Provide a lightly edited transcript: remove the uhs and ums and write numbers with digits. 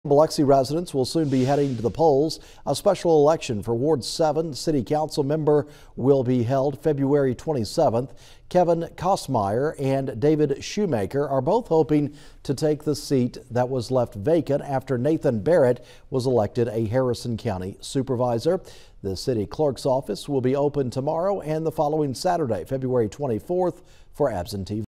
Biloxi residents will soon be heading to the polls. A special election for Ward 7 City Council member will be held February 27th. Kevin Kosmeyer and David Shoemaker are both hoping to take the seat that was left vacant after Nathan Barrett was elected a Harrison County supervisor. The city clerk's office will be open tomorrow and the following Saturday, February 24th, for absentee